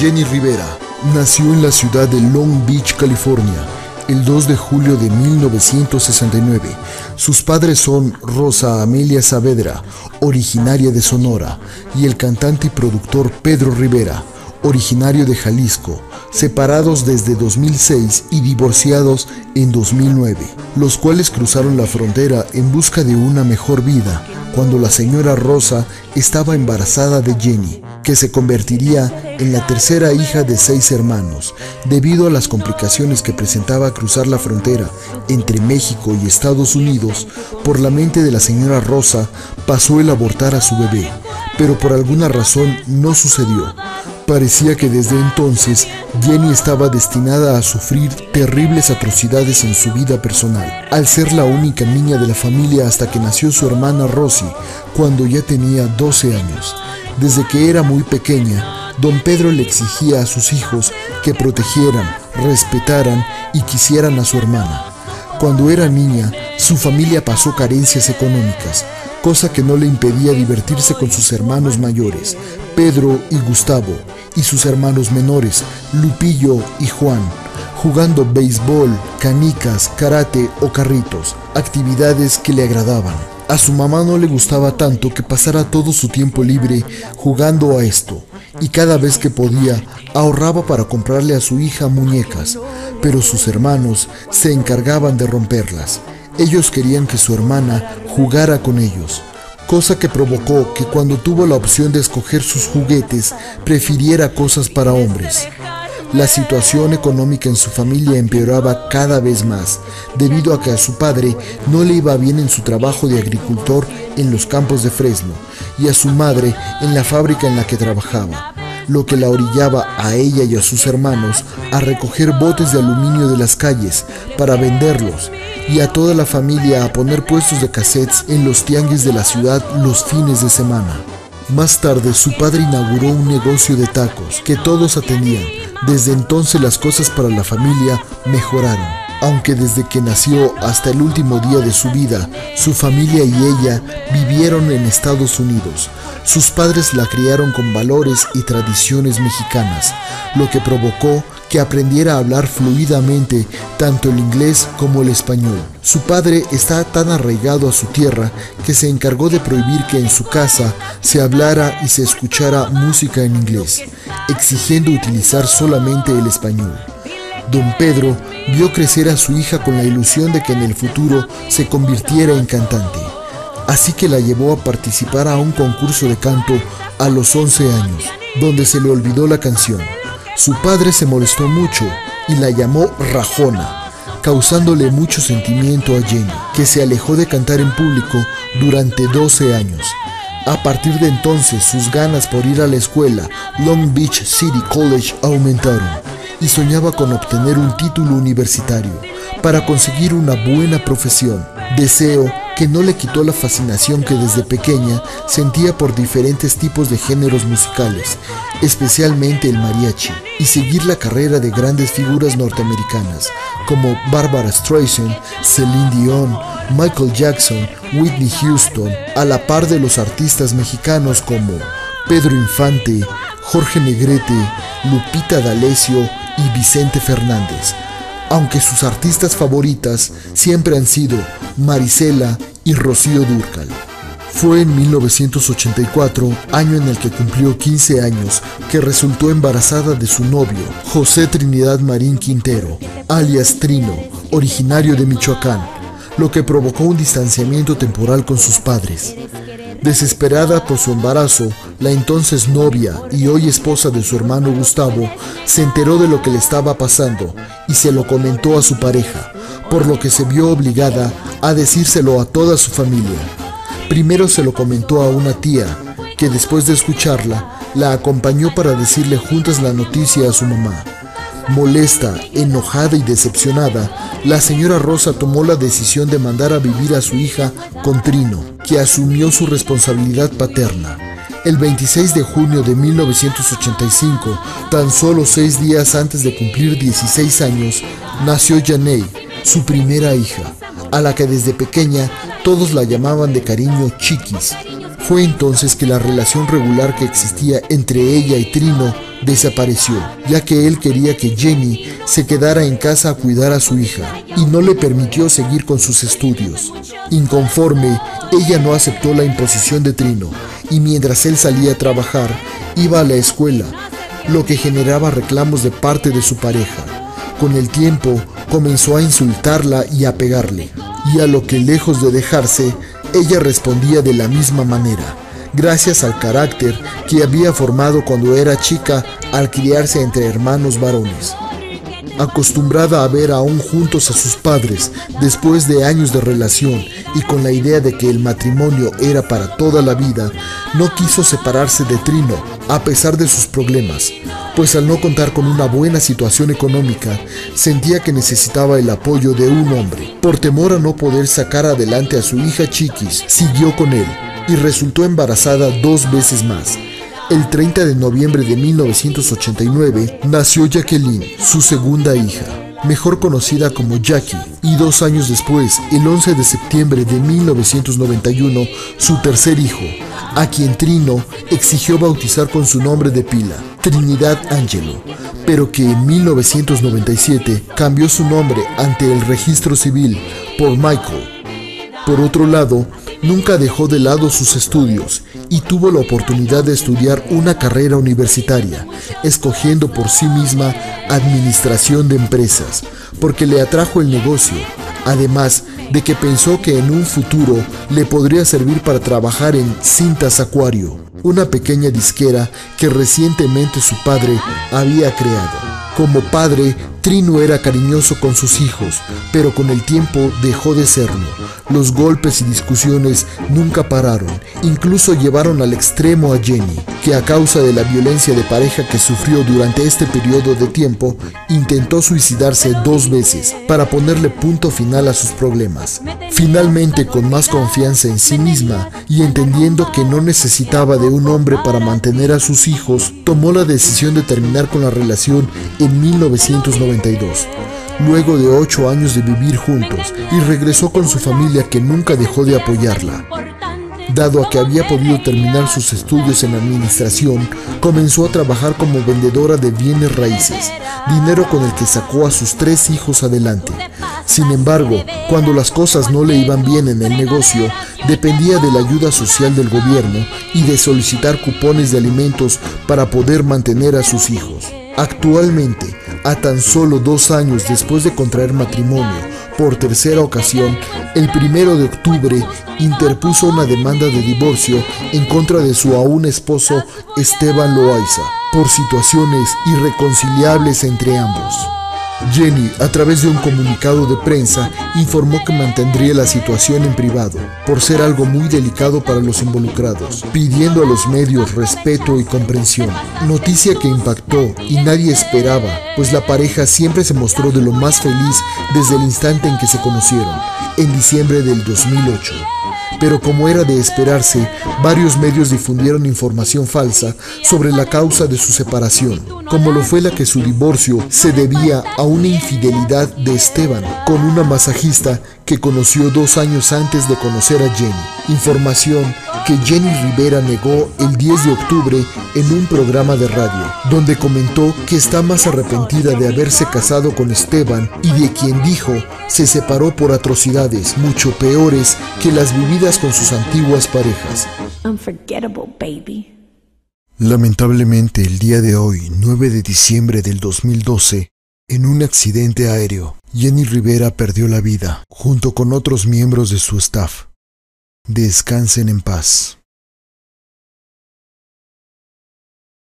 Jenny Rivera nació en la ciudad de Long Beach, California, el 2 de julio de 1969. Sus padres son Rosa Amelia Saavedra, originaria de Sonora, y el cantante y productor Pedro Rivera, originario de Jalisco, separados desde 2006 y divorciados en 2009, los cuales cruzaron la frontera en busca de una mejor vida cuando la señora Rosa estaba embarazada de Jenny, que se convertiría en la tercera hija de 6 hermanos. Debido a las complicaciones que presentaba cruzar la frontera entre México y Estados Unidos, por la mente de la señora Rosa pasó el abortar a su bebé, pero por alguna razón no sucedió. Parecía que desde entonces Jenny estaba destinada a sufrir terribles atrocidades en su vida personal, al ser la única niña de la familia hasta que nació su hermana Rosy, cuando ya tenía 12 años. Desde que era muy pequeña, don Pedro le exigía a sus hijos que protegieran, respetaran y quisieran a su hermana. Cuando era niña, su familia pasó carencias económicas, cosa que no le impedía divertirse con sus hermanos mayores, Pedro y Gustavo, y sus hermanos menores, Lupillo y Juan, jugando béisbol, canicas, karate o carritos, actividades que le agradaban. A su mamá no le gustaba tanto que pasara todo su tiempo libre jugando a esto, y cada vez que podía ahorraba para comprarle a su hija muñecas, pero sus hermanos se encargaban de romperlas. Ellos querían que su hermana jugara con ellos, cosa que provocó que cuando tuvo la opción de escoger sus juguetes, prefiriera cosas para hombres. La situación económica en su familia empeoraba cada vez más, debido a que a su padre no le iba bien en su trabajo de agricultor en los campos de Fresno, y a su madre en la fábrica en la que trabajaba, lo que la orillaba a ella y a sus hermanos a recoger botes de aluminio de las calles para venderlos, y a toda la familia a poner puestos de cassettes en los tianguis de la ciudad los fines de semana. Más tarde, su padre inauguró un negocio de tacos que todos atendían. Desde entonces las cosas para la familia mejoraron, aunque desde que nació hasta el último día de su vida, su familia y ella vivieron en Estados Unidos. Sus padres la criaron con valores y tradiciones mexicanas, lo que provocó que aprendiera a hablar fluidamente tanto el inglés como el español. Su padre está tan arraigado a su tierra que se encargó de prohibir que en su casa se hablara y se escuchara música en inglés, exigiendo utilizar solamente el español. Don Pedro vio crecer a su hija con la ilusión de que en el futuro se convirtiera en cantante, así que la llevó a participar a un concurso de canto a los 11 años, donde se le olvidó la canción. Su padre se molestó mucho y la llamó Rajona, causándole mucho sentimiento a Jenny, que se alejó de cantar en público durante 12 años. A partir de entonces, sus ganas por ir a la escuela Long Beach City College aumentaron, y soñaba con obtener un título universitario para conseguir una buena profesión, deseo que no le quitó la fascinación que desde pequeña sentía por diferentes tipos de géneros musicales, especialmente el mariachi, y seguir la carrera de grandes figuras norteamericanas como Barbara Streisand, Celine Dion, Michael Jackson, Whitney Houston, a la par de los artistas mexicanos como Pedro Infante, Jorge Negrete, Lupita D'Alessio y Vicente Fernández, aunque sus artistas favoritas siempre han sido Marisela y Rocío Dúrcal. Fue en 1984, año en el que cumplió 15 años, que resultó embarazada de su novio, José Trinidad Marín Quintero, alias Trino, originario de Michoacán, lo que provocó un distanciamiento temporal con sus padres. Desesperada por su embarazo, la entonces novia y hoy esposa de su hermano Gustavo se enteró de lo que le estaba pasando y se lo comentó a su pareja, por lo que se vio obligada a decírselo a toda su familia. Primero se lo comentó a una tía, que después de escucharla, la acompañó para decirle juntas la noticia a su mamá. Molesta, enojada y decepcionada, la señora Rosa tomó la decisión de mandar a vivir a su hija con Trino, que asumió su responsabilidad paterna. El 26 de junio de 1985, tan solo 6 días antes de cumplir 16 años, nació Yaney, su primera hija, a la que desde pequeña todos la llamaban de cariño Chiquis. Fue entonces que la relación regular que existía entre ella y Trino desapareció, ya que él quería que Jenny se quedara en casa a cuidar a su hija y no le permitió seguir con sus estudios. Inconforme, ella no aceptó la imposición de Trino y mientras él salía a trabajar, iba a la escuela, lo que generaba reclamos de parte de su pareja. Con el tiempo, comenzó a insultarla y a pegarle, y a lo que lejos de dejarse, ella respondía de la misma manera, gracias al carácter que había formado cuando era chica al criarse entre hermanos varones. Acostumbrada a ver aún juntos a sus padres después de años de relación y con la idea de que el matrimonio era para toda la vida, no quiso separarse de Trino a pesar de sus problemas, pues al no contar con una buena situación económica, sentía que necesitaba el apoyo de un hombre. Por temor a no poder sacar adelante a su hija Chiquis, siguió con él y resultó embarazada 2 veces más. El 30 de noviembre de 1989 nació Jacqueline, su segunda hija, mejor conocida como Jackie, y 2 años después, el 11 de septiembre de 1991, su tercer hijo, a quien Trino exigió bautizar con su nombre de pila, Trinidad Angelo, pero que en 1997 cambió su nombre ante el registro civil por Michael. Por otro lado, nunca dejó de lado sus estudios y tuvo la oportunidad de estudiar una carrera universitaria, escogiendo por sí misma administración de empresas, porque le atrajo el negocio, además de que pensó que en un futuro le podría servir para trabajar en Cintas Acuario, una pequeña disquera que recientemente su padre había creado. Como padre, Trino era cariñoso con sus hijos, pero con el tiempo dejó de serlo. Los golpes y discusiones nunca pararon, incluso llevaron al extremo a Jenny, que a causa de la violencia de pareja que sufrió durante este periodo de tiempo, intentó suicidarse 2 veces para ponerle punto final a sus problemas. Finalmente, con más confianza en sí misma y entendiendo que no necesitaba de un hombre para mantener a sus hijos, tomó la decisión de terminar con la relación en 1992, luego de 8 años de vivir juntos, y regresó con su familia que nunca dejó de apoyarla. Dado a que había podido terminar sus estudios en administración, comenzó a trabajar como vendedora de bienes raíces, dinero con el que sacó a sus 3 hijos adelante. Sin embargo, cuando las cosas no le iban bien en el negocio, dependía de la ayuda social del gobierno y de solicitar cupones de alimentos para poder mantener a sus hijos. Actualmente, a tan solo 2 años después de contraer matrimonio por tercera ocasión, el 1 de octubre interpuso una demanda de divorcio en contra de su aún esposo Esteban Loaiza por situaciones irreconciliables entre ambos. Jenny, a través de un comunicado de prensa, informó que mantendría la situación en privado, por ser algo muy delicado para los involucrados, pidiendo a los medios respeto y comprensión. Noticia que impactó y nadie esperaba, pues la pareja siempre se mostró de lo más feliz desde el instante en que se conocieron, en diciembre del 2008. Pero como era de esperarse, varios medios difundieron información falsa sobre la causa de su separación, como lo fue la que su divorcio se debía a una infidelidad de Esteban con una masajista que conoció 2 años antes de conocer a Jenny. Información que Jenny Rivera negó el 10 de octubre en un programa de radio, donde comentó que está más arrepentida de haberse casado con Esteban y de quien dijo se separó por atrocidades mucho peores que las vividas con sus antiguas parejas. Unforgettable, baby. Lamentablemente, el día de hoy, 9 de diciembre del 2012, en un accidente aéreo, Jenny Rivera perdió la vida, junto con otros miembros de su staff. Descansen en paz.